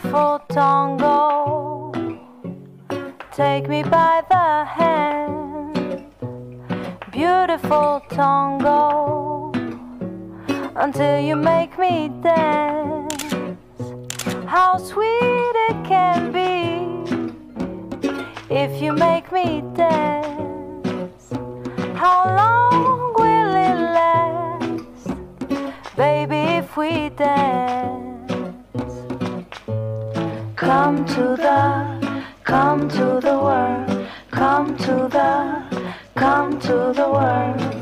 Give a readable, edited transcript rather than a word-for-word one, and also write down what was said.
beautiful tango. Take me by the hand, beautiful tango, until you make me dance. How sweet it can be if you make me dance. How long will it last, baby, if we dance? Come to the world, come to the world.